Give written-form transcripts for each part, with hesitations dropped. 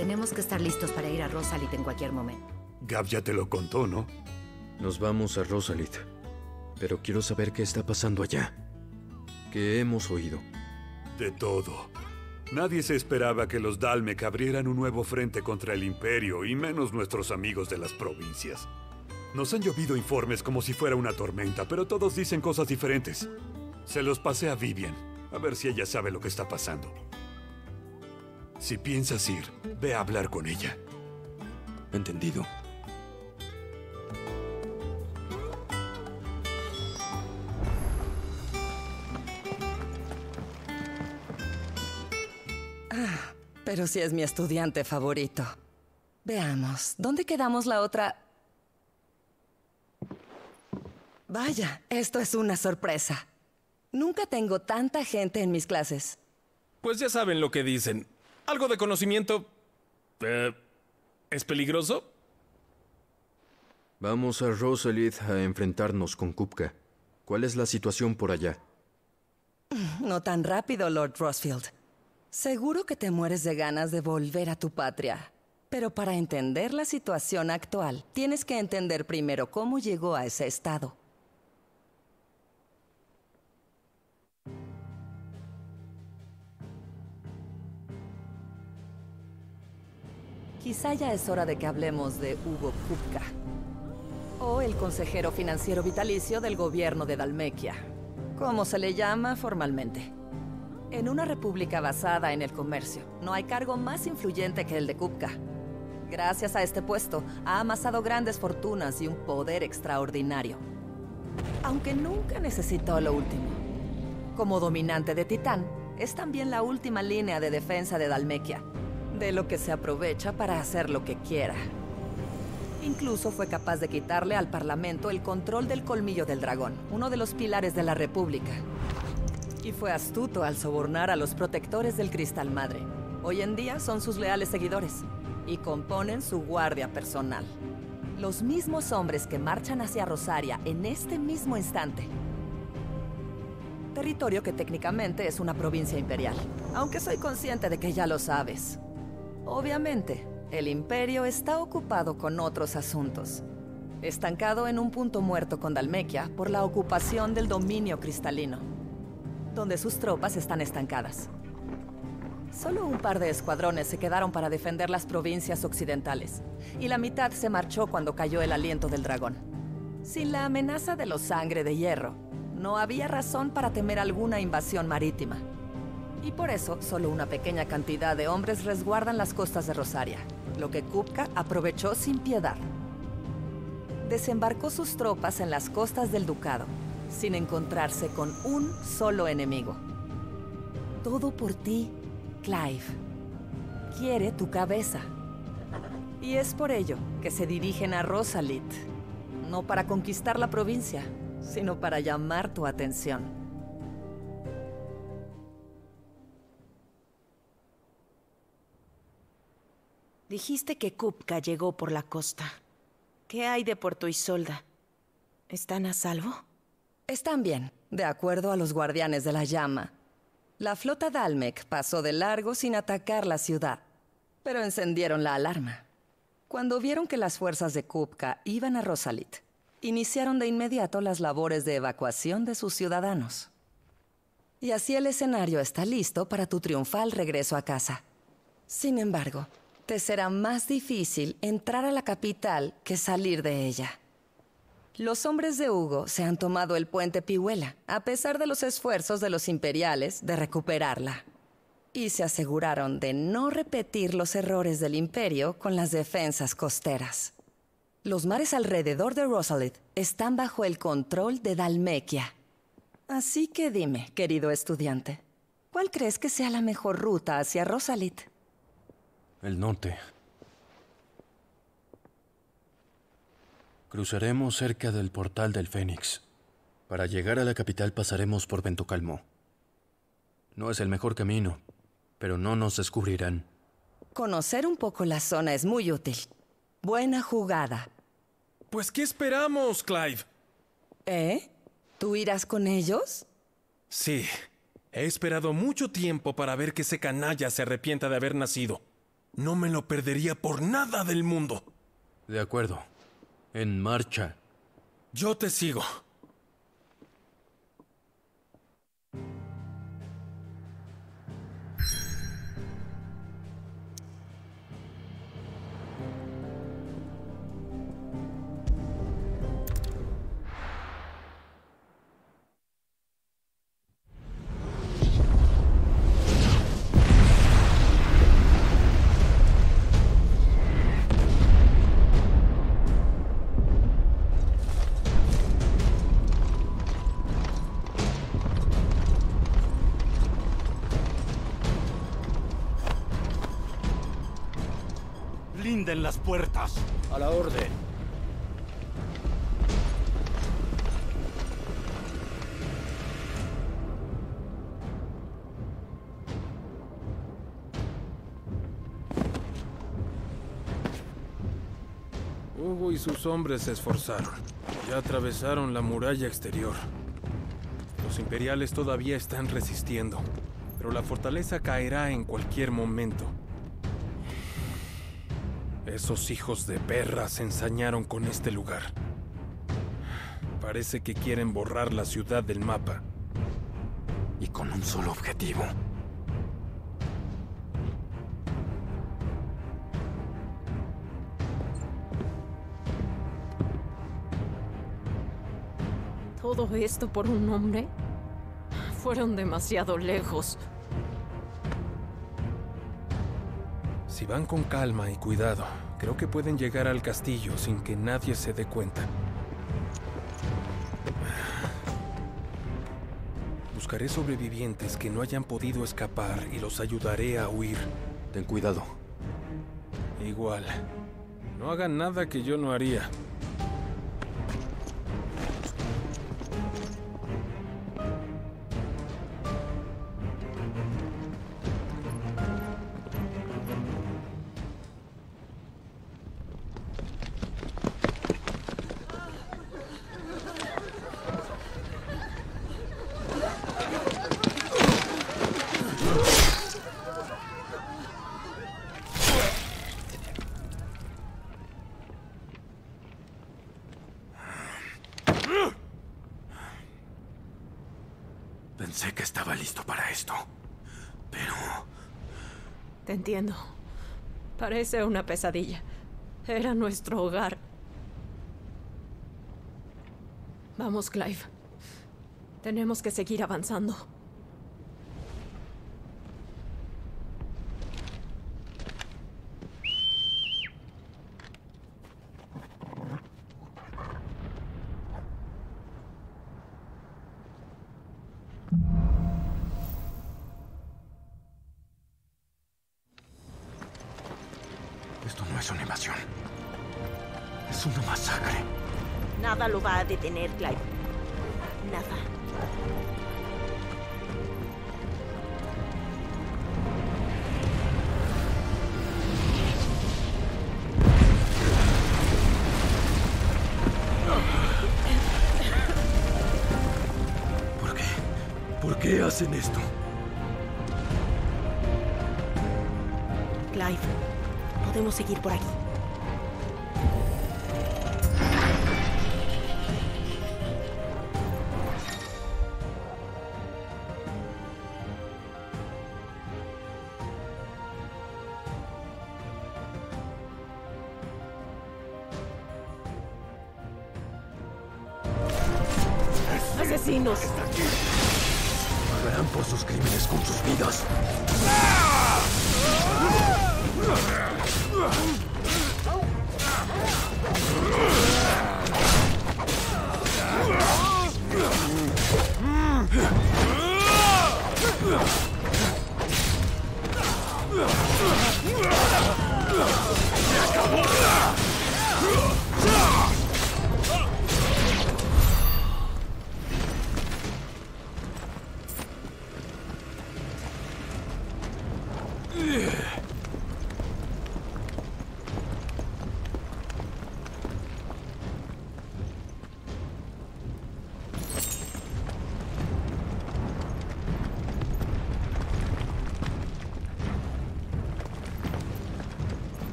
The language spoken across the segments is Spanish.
Tenemos que estar listos para ir a Rosalit en cualquier momento. Gab ya te lo contó, ¿no? Nos vamos a Rosalit, pero quiero saber qué está pasando allá. ¿Qué hemos oído? De todo. Nadie se esperaba que los Dhalmek abrieran un nuevo frente contra el Imperio, y menos nuestros amigos de las provincias. Nos han llovido informes como si fuera una tormenta, pero todos dicen cosas diferentes. Se los pasé a Vivian, a ver si ella sabe lo que está pasando. Si piensas ir, ve a hablar con ella. Entendido. Pero sí es mi estudiante favorito. Veamos, ¿dónde quedamos la otra? Vaya, esto es una sorpresa. Nunca tengo tanta gente en mis clases. Pues ya saben lo que dicen. Algo de conocimiento... ¿es peligroso? Vamos a Rosalit a enfrentarnos con Kupka. ¿Cuál es la situación por allá? No tan rápido, Lord Rosfield. Seguro que te mueres de ganas de volver a tu patria. Pero para entender la situación actual, tienes que entender primero cómo llegó a ese estado. Quizá ya es hora de que hablemos de Hugo Kupka, o el consejero financiero vitalicio del gobierno de Dhalmekia, como se le llama formalmente. En una república basada en el comercio, no hay cargo más influyente que el de Kupka. Gracias a este puesto, ha amasado grandes fortunas y un poder extraordinario. Aunque nunca necesitó lo último. Como dominante de Titán, es también la última línea de defensa de Dhalmekia, de lo que se aprovecha para hacer lo que quiera. Incluso fue capaz de quitarle al Parlamento el control del Colmillo del Dragón, uno de los pilares de la República. Y fue astuto al sobornar a los protectores del Cristal Madre. Hoy en día son sus leales seguidores y componen su guardia personal. Los mismos hombres que marchan hacia Rosaria en este mismo instante. Territorio que técnicamente es una provincia imperial, aunque soy consciente de que ya lo sabes. Obviamente, el Imperio está ocupado con otros asuntos. Estancado en un punto muerto con Dhalmekia por la ocupación del dominio cristalino, donde sus tropas están estancadas. Solo un par de escuadrones se quedaron para defender las provincias occidentales, y la mitad se marchó cuando cayó el aliento del dragón. Sin la amenaza de los Sangre de Hierro, no había razón para temer alguna invasión marítima. Y por eso, solo una pequeña cantidad de hombres resguardan las costas de Rosaria, lo que Kupka aprovechó sin piedad. Desembarcó sus tropas en las costas del ducado, sin encontrarse con un solo enemigo. Todo por ti, Clive. Quiere tu cabeza. Y es por ello que se dirigen a Rosalit, no para conquistar la provincia, sino para llamar tu atención. Dijiste que Kupka llegó por la costa. ¿Qué hay de Puerto Isolda? ¿Están a salvo? Están bien, de acuerdo a los guardianes de la llama. La flota Dhalmek pasó de largo sin atacar la ciudad, pero encendieron la alarma. Cuando vieron que las fuerzas de Kupka iban a Rosalit, iniciaron de inmediato las labores de evacuación de sus ciudadanos. Y así el escenario está listo para tu triunfal regreso a casa. Sin embargo, te será más difícil entrar a la capital que salir de ella. Los hombres de Hugo se han tomado el puente Pihuela, a pesar de los esfuerzos de los imperiales de recuperarla. Y se aseguraron de no repetir los errores del imperio con las defensas costeras. Los mares alrededor de Rosalit están bajo el control de Dhalmekia. Así que dime, querido estudiante, ¿cuál crees que sea la mejor ruta hacia Rosalit? El norte. Cruzaremos cerca del portal del Fénix. Para llegar a la capital pasaremos por Ventocalmo. No es el mejor camino, pero no nos descubrirán. Conocer un poco la zona es muy útil. Buena jugada. Pues, ¿qué esperamos, Clive? ¿Eh? ¿Tú irás con ellos? Sí. He esperado mucho tiempo para ver que ese canalla se arrepienta de haber nacido. No me lo perdería por nada del mundo. De acuerdo. En marcha. Yo te sigo. Blinden las puertas. A la orden. Hugo y sus hombres se esforzaron. Ya atravesaron la muralla exterior. Los imperiales todavía están resistiendo, pero la fortaleza caerá en cualquier momento. Esos hijos de perra se ensañaron con este lugar. Parece que quieren borrar la ciudad del mapa. Y con un solo objetivo. ¿Todo esto por un hombre? Fueron demasiado lejos. Si van con calma y cuidado, creo que pueden llegar al castillo sin que nadie se dé cuenta. Buscaré sobrevivientes que no hayan podido escapar y los ayudaré a huir. Ten cuidado. Igual. No hagan nada que yo no haría. Pensé que estaba listo para esto, pero... Te entiendo. Parece una pesadilla. Era nuestro hogar. Vamos, Clive. Tenemos que seguir avanzando. Esto no es una invasión. Es una masacre. Nada lo va a detener, Clive. Nada. ¿Por qué? ¿Por qué hacen esto? Clive, podemos seguir por aquí. ¡Asesinos! Pagarán por sus crímenes con sus vidas.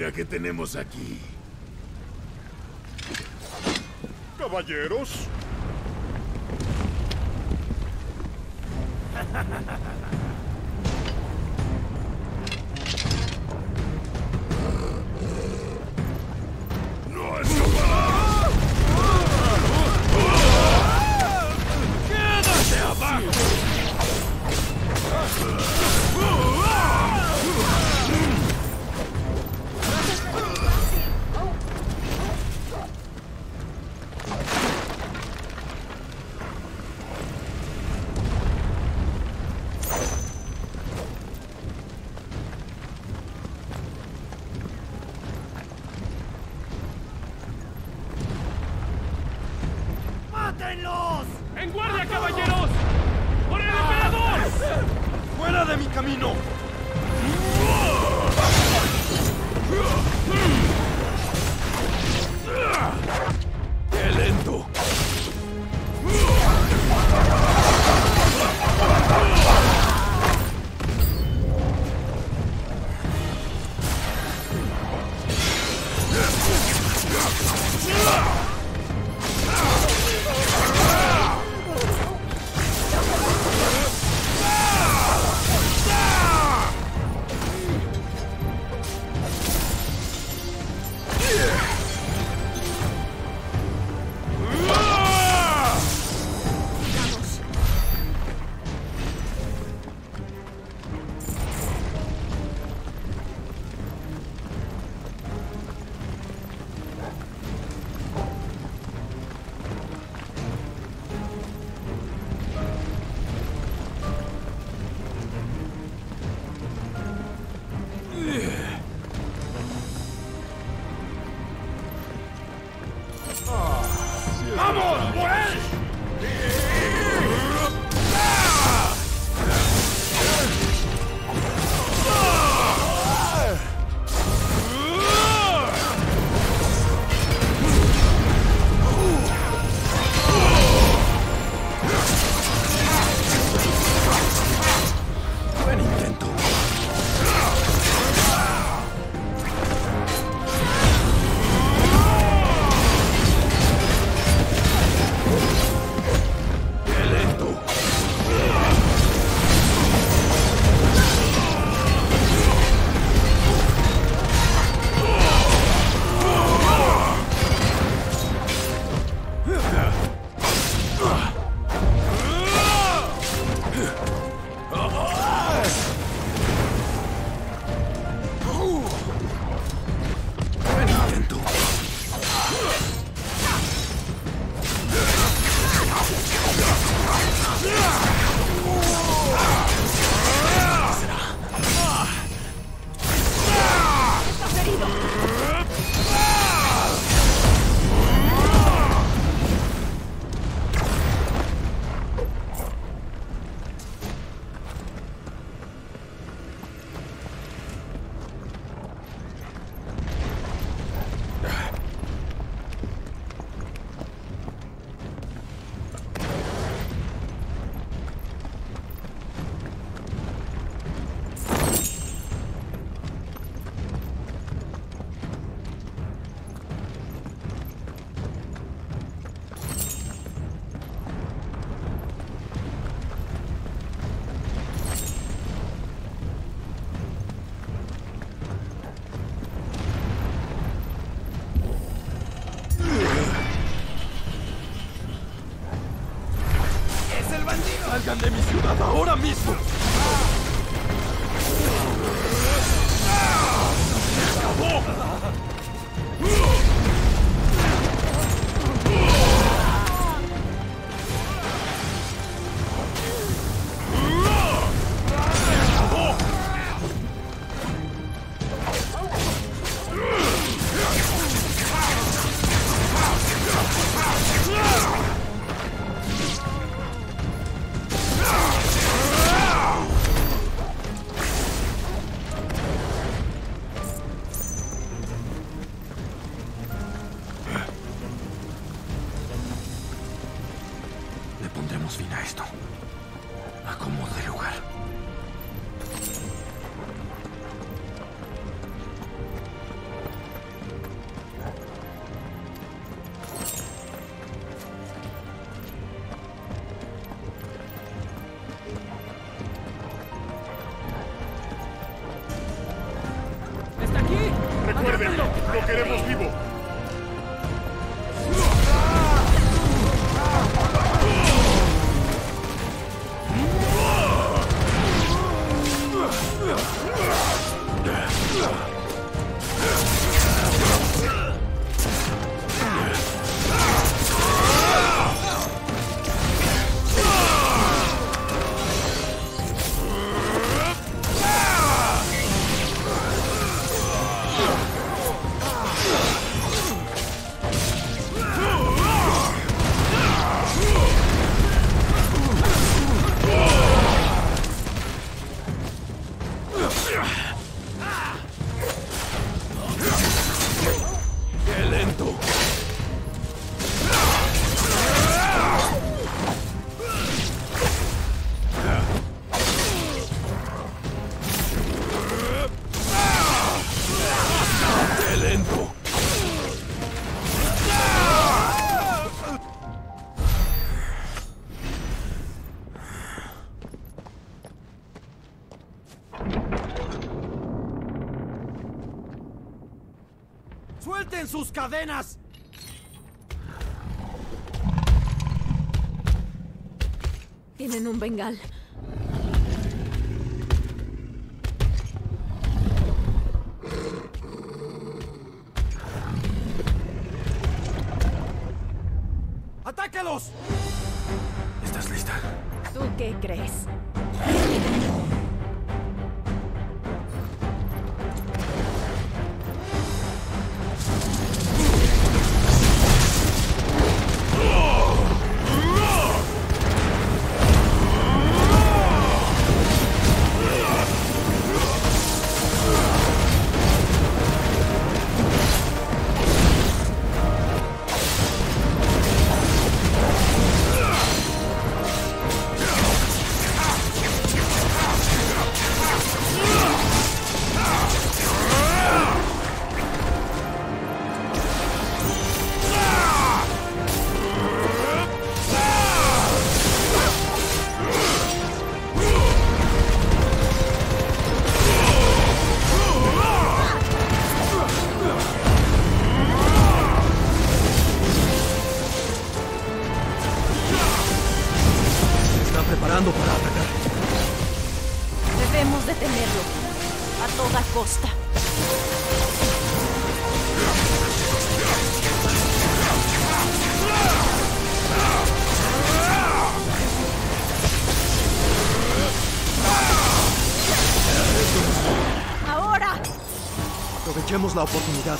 Mira qué tenemos aquí. Caballeros. ¡No escaparás! ¡Quédate abajo! ¡Mátenlos! ¡En guardia, caballeros! ¡Por el emperador! ¡Fuera de mi camino! ¡Qué lento! ¡Vamos, por él! Buen intento. ¡Salgan de mi ciudad ahora mismo! ¡Se acabó! Le pondremos fin a esto. Acomodo el lugar. ¡Lo queremos vivo! ¡Qué lento! ¡Qué lento! ¡Suelten sus cadenas! Tienen un bengal. ¡Atáquelos! ¿Estás lista? ¿Tú qué crees? Preparando para atacar. Debemos detenerlo. A toda costa. ¡Ahora! Aprovechemos la oportunidad.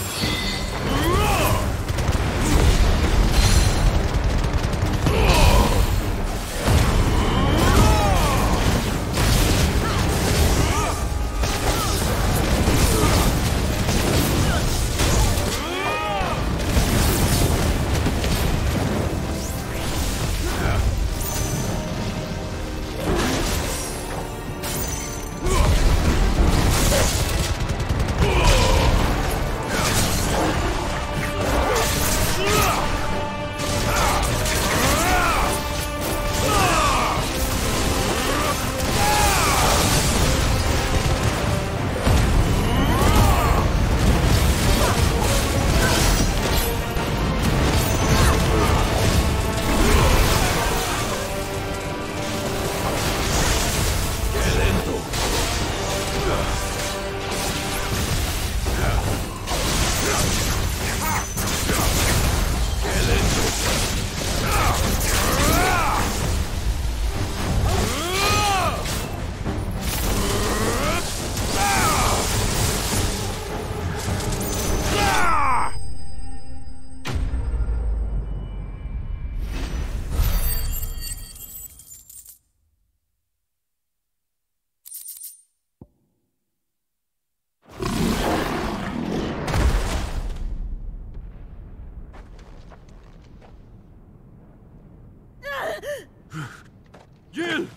¡Jill!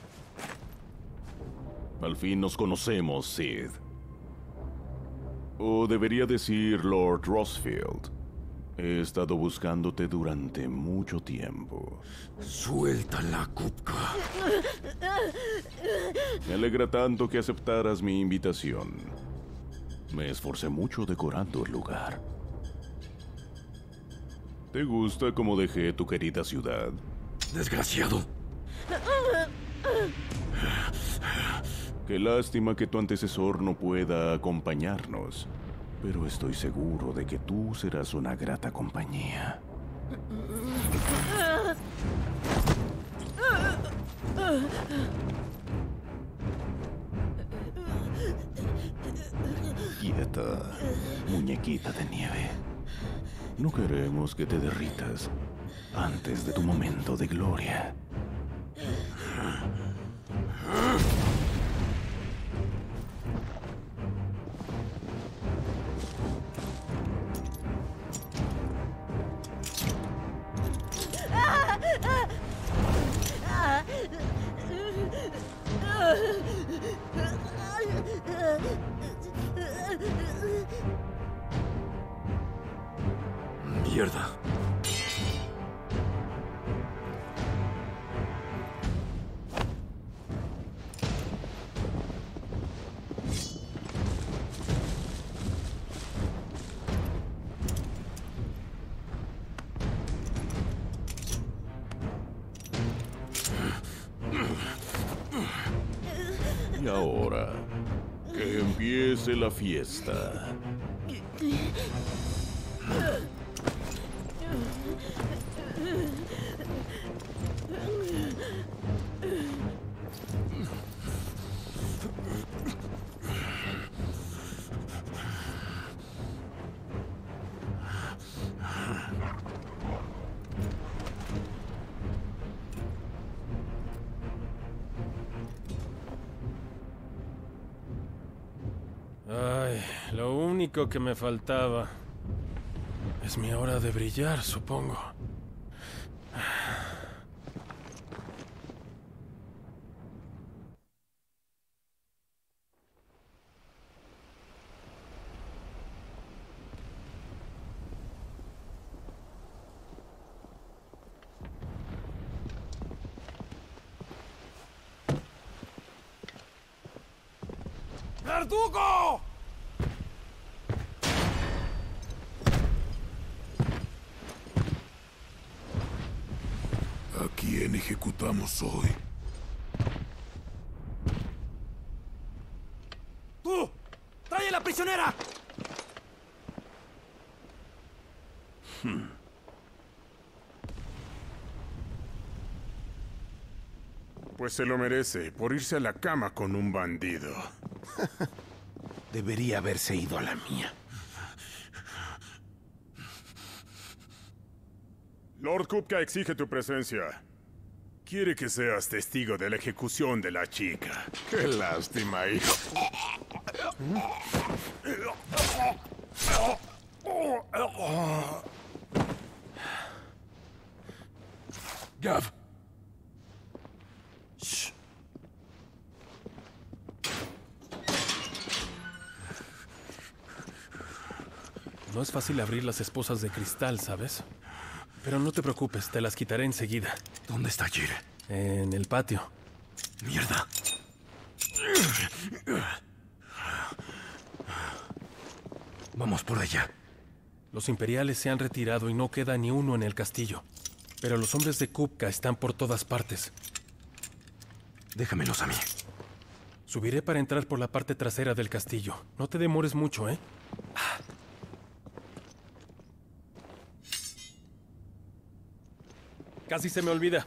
Al fin nos conocemos, Sid. O debería decir Lord Rosfield. He estado buscándote durante mucho tiempo. Suéltala, Kupka. Me alegra tanto que aceptaras mi invitación. Me esforcé mucho decorando el lugar. ¿Te gusta cómo dejé tu querida ciudad? ¡Desgraciado! Qué lástima que tu antecesor no pueda acompañarnos. Pero estoy seguro de que tú serás una grata compañía. Quieta, muñequita de nieve. No queremos que te derritas antes de tu momento de gloria. ¡Mierda! Y ahora, que empiece la fiesta. Ay, lo único que me faltaba. Es mi hora de brillar, supongo. ¡Verdugo! ¿A quién ejecutamos hoy? ¡Tú! ¡Trae a la prisionera! Pues se lo merece por irse a la cama con un bandido. Debería haberse ido a la mía. Lord Kupka exige tu presencia. Quiere que seas testigo de la ejecución de la chica. Qué lástima, hijo. Gav. Shh. No es fácil abrir las esposas de cristal, ¿sabes? Pero no te preocupes, te las quitaré enseguida. ¿Dónde está Jill? En el patio. ¡Mierda! Vamos por allá. Los imperiales se han retirado y no queda ni uno en el castillo. Pero los hombres de Kupka están por todas partes. Déjamelos a mí. Subiré para entrar por la parte trasera del castillo. No te demores mucho, ¿eh? Casi se me olvida.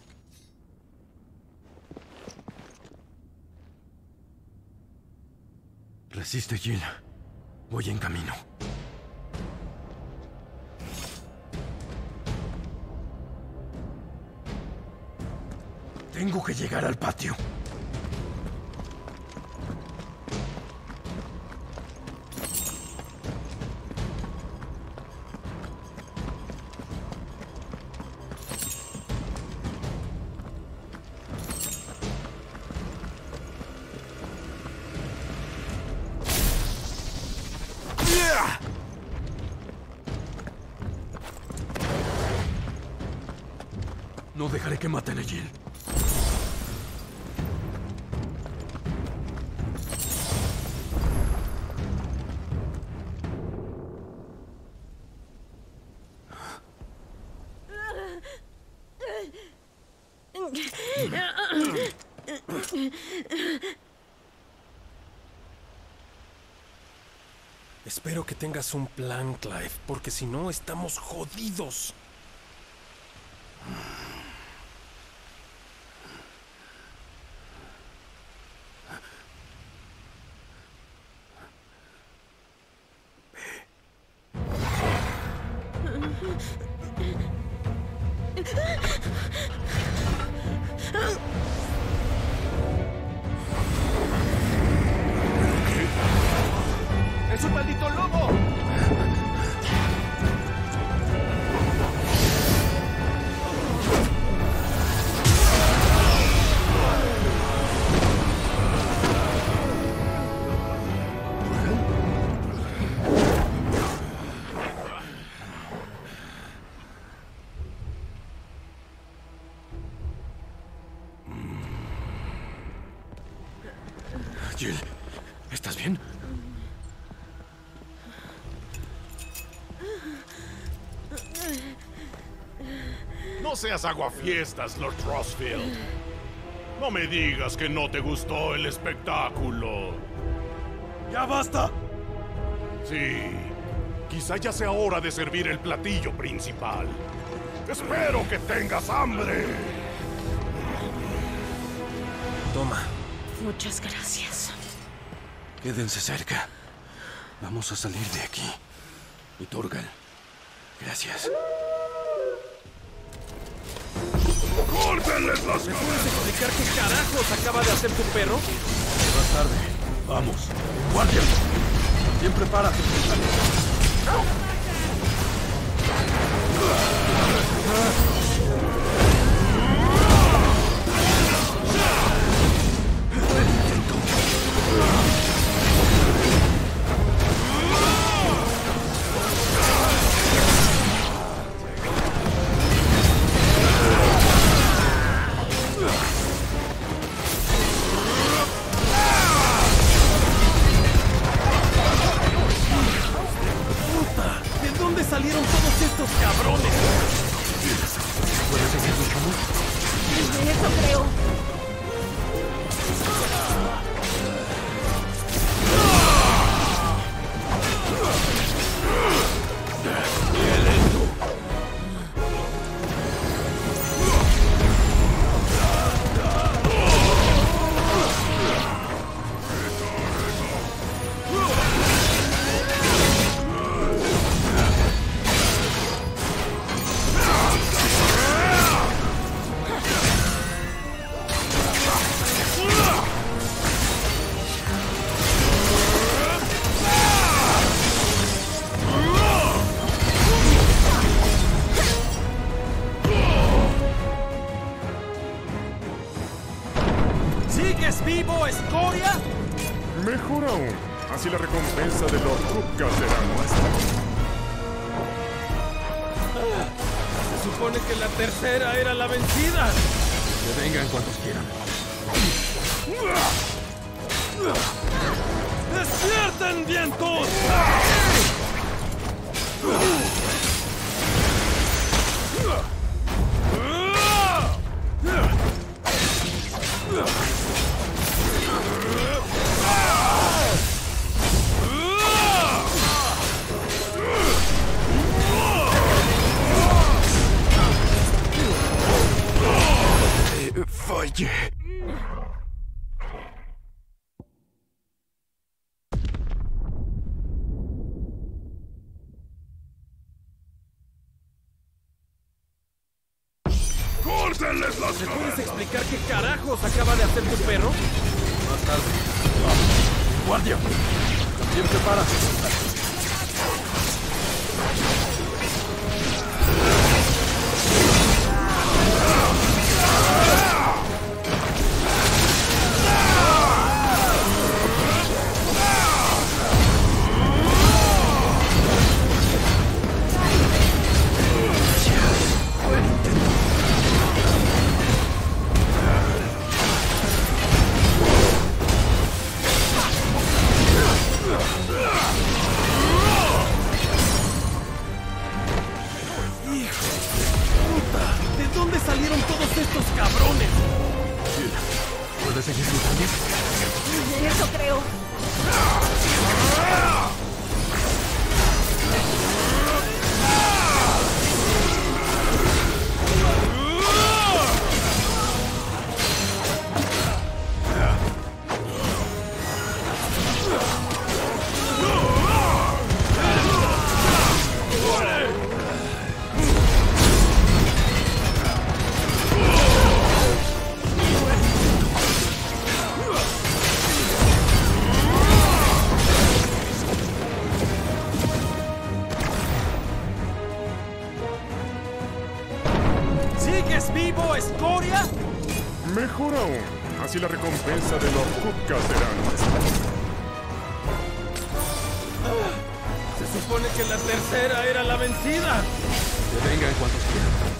Resiste, Jill. Voy en camino. Tengo que llegar al patio. No dejaré que maten a Jill. Espero que tengas un plan, Clive, porque si no, estamos jodidos. ¡Es un maldito lobo! Jill, ¿estás bien? No seas aguafiestas, Lord Crossfield. No me digas que no te gustó el espectáculo. ¡Ya basta! Sí, quizá ya sea hora de servir el platillo principal. Espero que tengas hambre. Toma. Muchas gracias. Quédense cerca. Vamos a salir de aquí. Y Torgal, gracias. ¡Córtenles las ¿Me puedes explicar qué carajos acaba de hacer tu perro? Más tarde. Vamos. ¡Guardia! Bien prepárate. ¿De dónde salieron todos estos cabrones? ¿Puedes hacerlo, chamo? Eso creo. ¿Sigues vivo, escoria? Mejor aún, así la recompensa de Lord Kupka será nuestra. Se supone que la tercera era la vencida. Que vengan cuantos quieran. ¡Despierten, vientos! Fallé. ¡Córtenles las ¿Me puedes explicar qué carajos acaba de hacer tu perro? Más tarde. Vamos. ¡Guardia! Bien prepárate. ¿Sigues vivo, escoria? Mejor aún, así la recompensa de Lord Kupka será nuestra. Se supone que la tercera era la vencida. Que vengan cuantos quieran.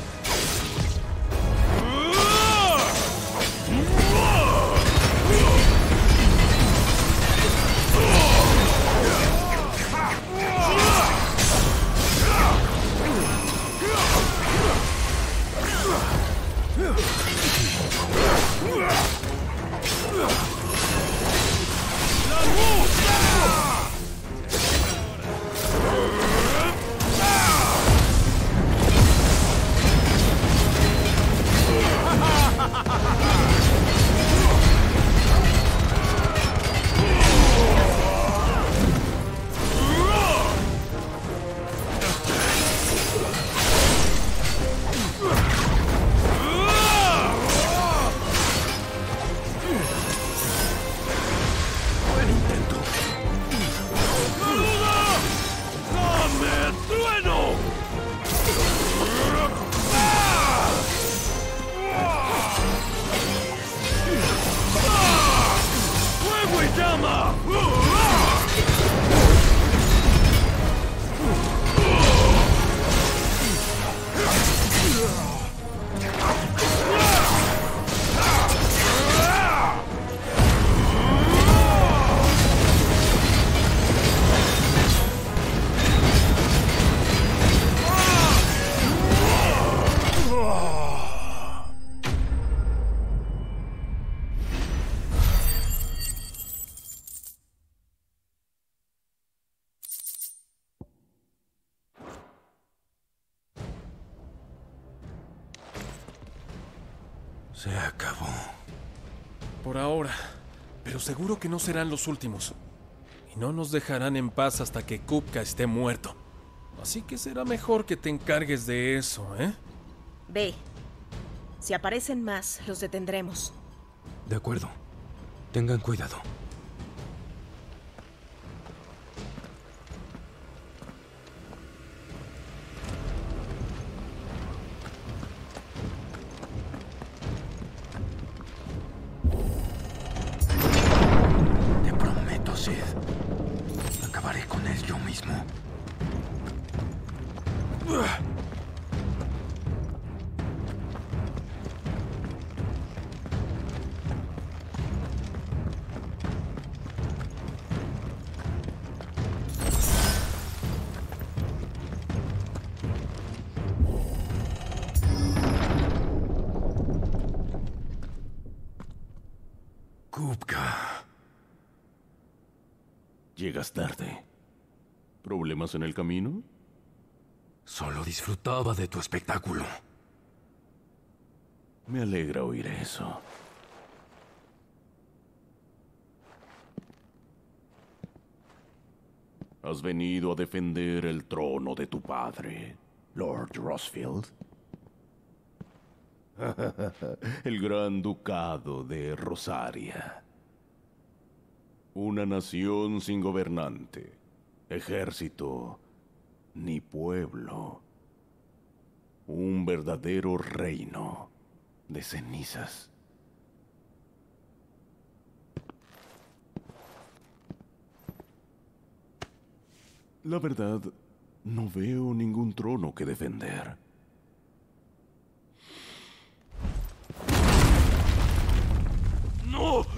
Se acabó. Por ahora. Pero seguro que no serán los últimos. Y no nos dejarán en paz hasta que Kupka esté muerto. Así que será mejor que te encargues de eso, ¿eh? Ve. Si aparecen más, los detendremos. De acuerdo. Tengan cuidado. Te prometo, Sid. Acabaré con él yo mismo. Kupka. Llegas tarde. ¿Problemas en el camino? Solo disfrutaba de tu espectáculo. Me alegra oír eso. ¿Has venido a defender el trono de tu padre, Lord Rosfield? El gran ducado de Rosaria. Una nación sin gobernante, ejército, ni pueblo. Un verdadero reino de cenizas. La verdad, no veo ningún trono que defender. ¡No!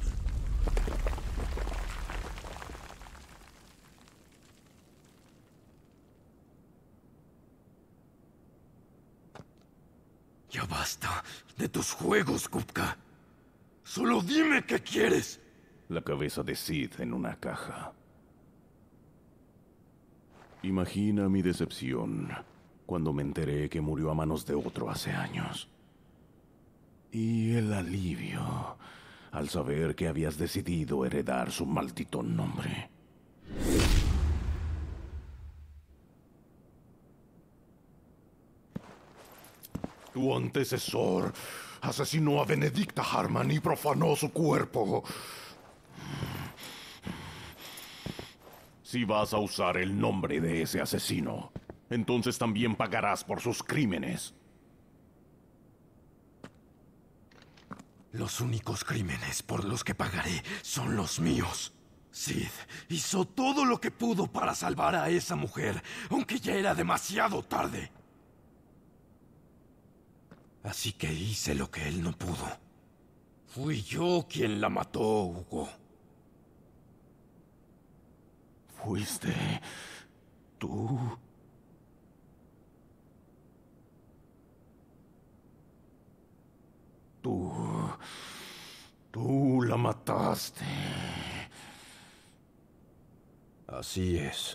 Ya basta de tus juegos, Kupka. Solo dime qué quieres. La cabeza de Sid en una caja. Imagina mi decepción cuando me enteré que murió a manos de otro hace años. Y el alivio al saber que habías decidido heredar su maldito nombre. Tu antecesor asesinó a Benedicta Harman y profanó su cuerpo. Si vas a usar el nombre de ese asesino, entonces también pagarás por sus crímenes. Los únicos crímenes por los que pagaré son los míos. Sid hizo todo lo que pudo para salvar a esa mujer, aunque ya era demasiado tarde. Así que hice lo que él no pudo. Fui yo quien la mató, Hugo. ¿Fuiste tú? Tú la mataste. Así es.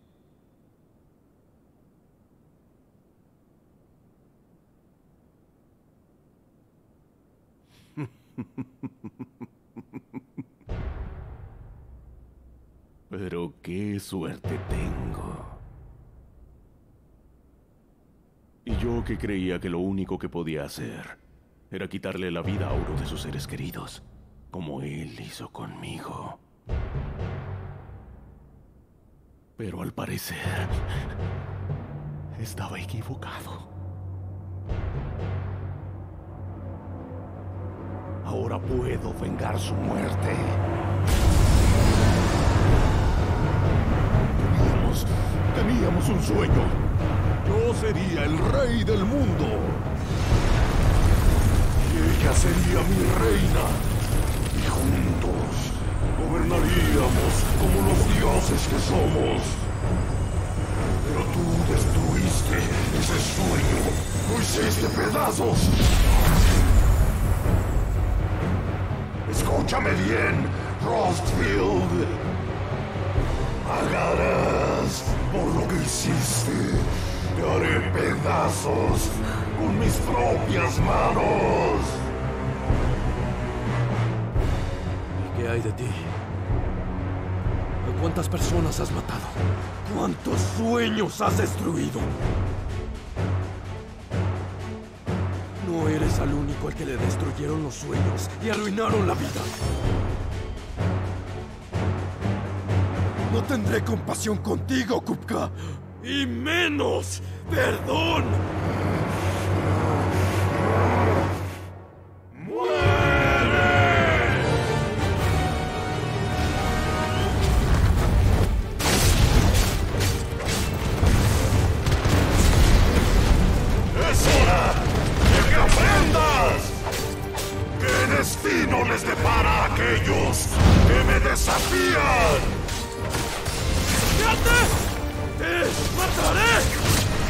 Pero qué suerte tengo. Y yo que creía que lo único que podía hacer era quitarle la vida a uno de sus seres queridos, como él hizo conmigo. Pero al parecer, estaba equivocado. Ahora puedo vengar su muerte. Teníamos un sueño. Yo sería el rey del mundo. Y ella sería mi reina. Y juntos gobernaríamos como los dioses que somos. Pero tú destruiste ese sueño. Lo hiciste pedazos. Escúchame bien, Frostfield. Pagarás por lo que hiciste. Te haré pedazos con mis propias manos. ¿Y qué hay de ti? ¿A cuántas personas has matado? ¿Cuántos sueños has destruido? No eres el único al que le destruyeron los sueños y arruinaron la vida. No tendré compasión contigo, Kupka. Y menos perdón. ¡Es hora de que aprendas! ¿Qué destino les depara a aquellos que me desafían? ¡Te mataré!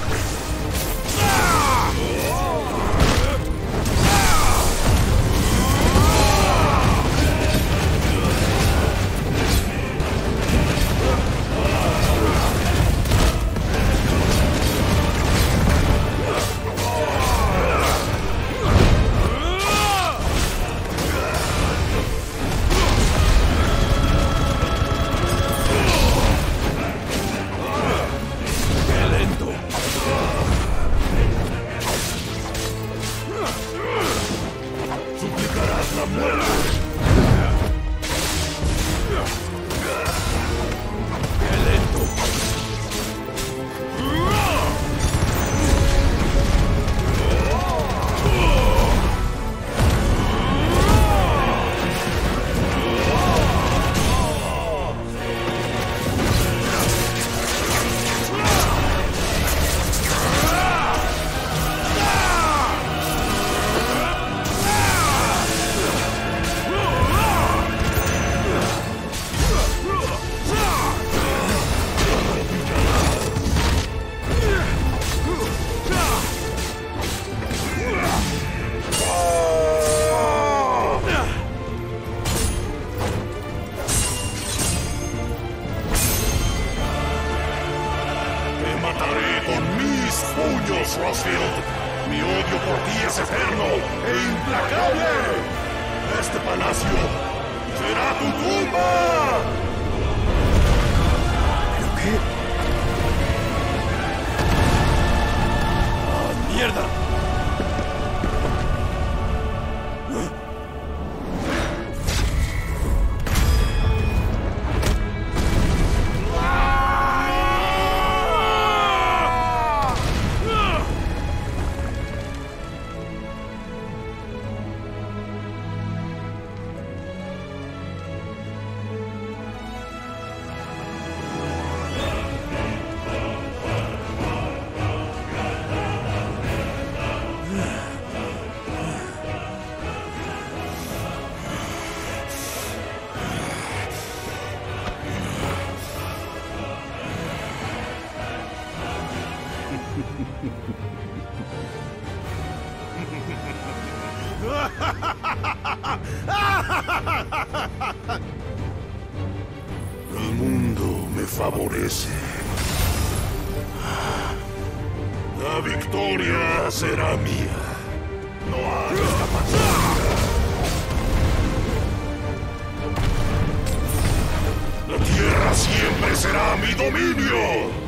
Frostfield. Mi odio por ti es eterno e implacable. Este palacio será tu tumba. ¿Pero qué? ¡Ah, mierda! El mundo me favorece. La victoria será mía. No hay escapatoria. La tierra siempre será mi dominio.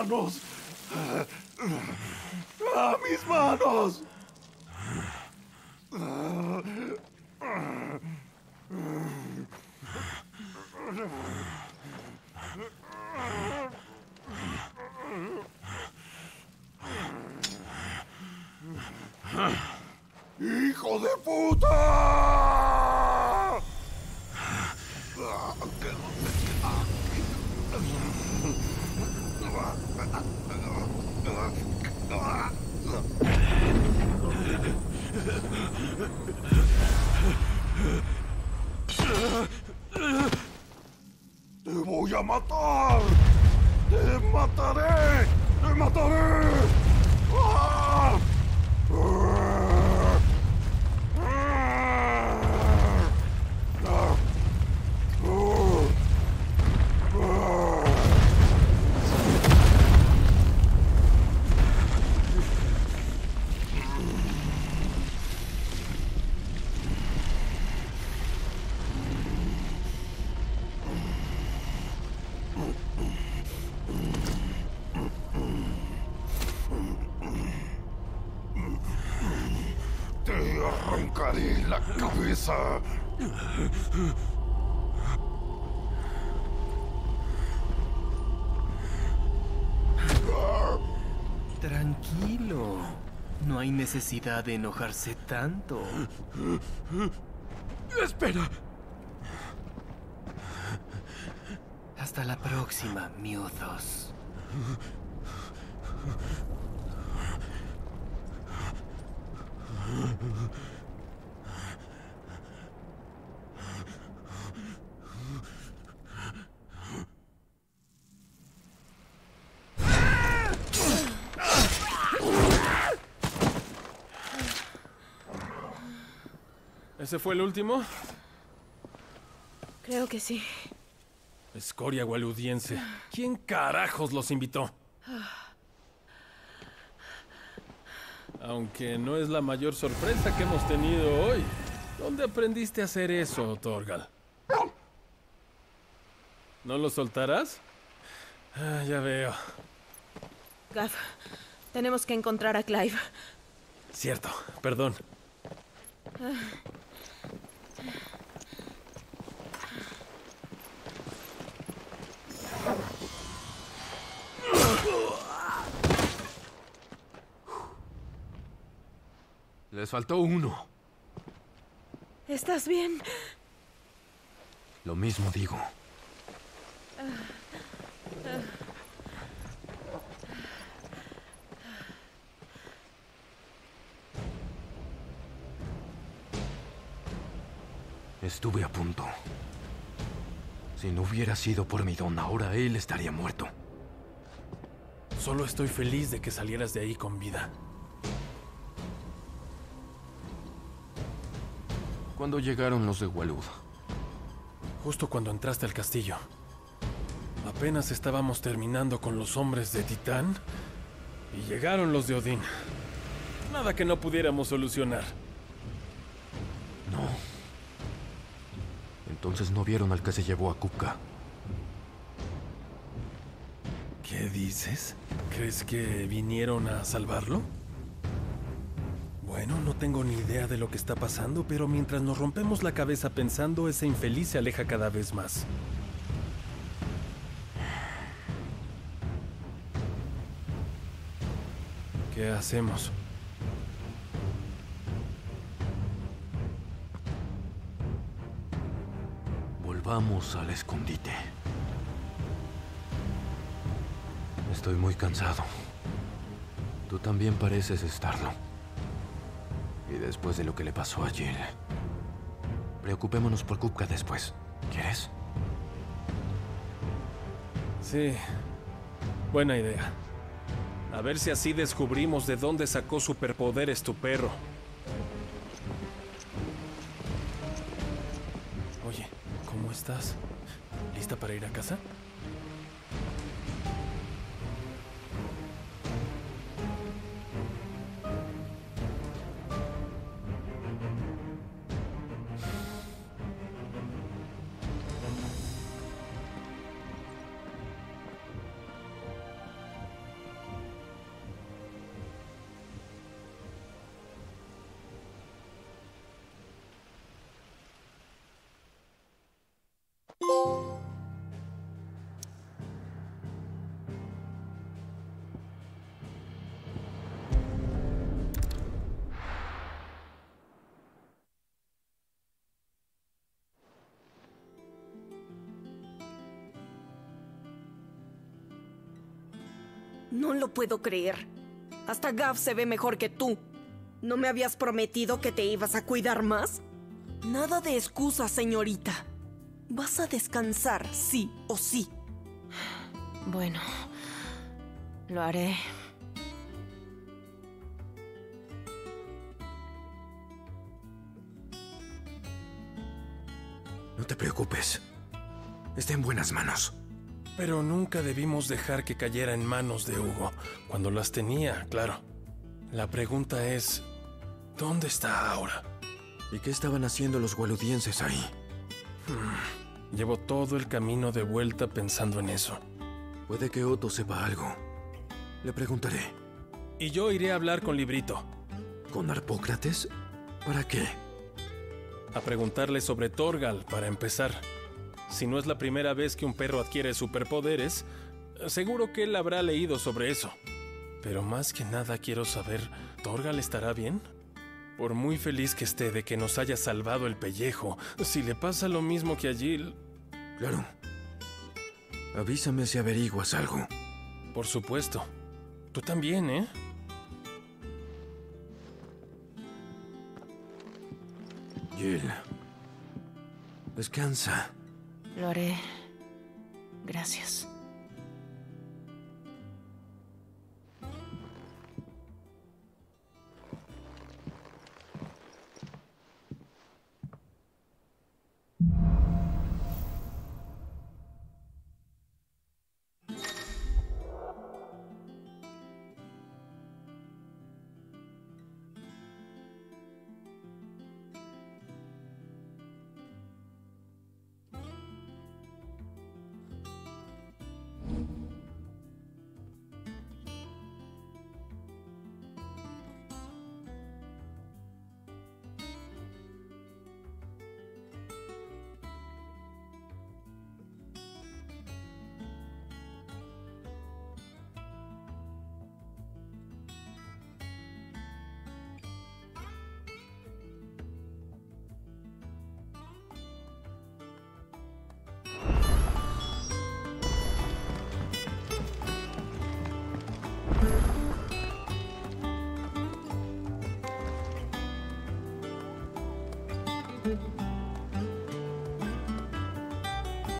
manos! ¡Ah, mis manos! ¡Hijo de puta! ¡Te voy a matar! ¡Te mataré! ¡Te mataré! ¡Ah! Te arrancaré la cabeza. Tranquilo. No hay necesidad de enojarse tanto. ¡Espera! Hasta la próxima, miudos. ¿Ese fue el último? Creo que sí. Escoria gualudiense. ¿Quién carajos los invitó? Aunque no es la mayor sorpresa que hemos tenido hoy. ¿Dónde aprendiste a hacer eso, Torgal? ¿No lo soltarás? Ah, ya veo. Gav, tenemos que encontrar a Clive. Cierto, perdón. Les faltó uno. ¿Estás bien? Lo mismo digo. Estuve a punto. Si no hubiera sido por mi don, ahora él estaría muerto. Solo estoy feliz de que salieras de ahí con vida. ¿Cuándo llegaron los de Walud? Justo cuando entraste al castillo. Apenas estábamos terminando con los hombres de Titán y llegaron los de Odín. Nada que no pudiéramos solucionar. No. Entonces no vieron al que se llevó a Kupka. ¿Qué dices? ¿Crees que vinieron a salvarlo? Bueno, no tengo ni idea de lo que está pasando, pero mientras nos rompemos la cabeza pensando, ese infeliz se aleja cada vez más. ¿Qué hacemos? Volvamos al escondite. Estoy muy cansado. Tú también pareces estarlo. Y después de lo que le pasó a Jill, preocupémonos por Kupka después. ¿Quieres? Sí. Buena idea. A ver si así descubrimos de dónde sacó superpoderes tu perro. Oye, ¿cómo estás? ¿Lista para ir a casa? No lo puedo creer. Hasta Gav se ve mejor que tú. ¿No me habías prometido que te ibas a cuidar más? Nada de excusas, señorita. Vas a descansar, sí o sí. Bueno, lo haré. No te preocupes. Está en buenas manos. Pero nunca debimos dejar que cayera en manos de Hugo. Cuando las tenía, claro. La pregunta es, ¿dónde está ahora? ¿Y qué estaban haciendo los waludienses ahí? Llevo todo el camino de vuelta pensando en eso. Puede que Otto sepa algo. Le preguntaré. Y yo iré a hablar con Librito. ¿Con Harpócrates? ¿Para qué? A preguntarle sobre Torgal, para empezar. Si no es la primera vez que un perro adquiere superpoderes, seguro que él habrá leído sobre eso. Pero más que nada quiero saber, ¿Torgal estará bien? Por muy feliz que esté de que nos haya salvado el pellejo, si le pasa lo mismo que a Jill... Claro. Avísame si averiguas algo. Por supuesto. Tú también, ¿eh? Jill. Descansa. Lo haré. Gracias.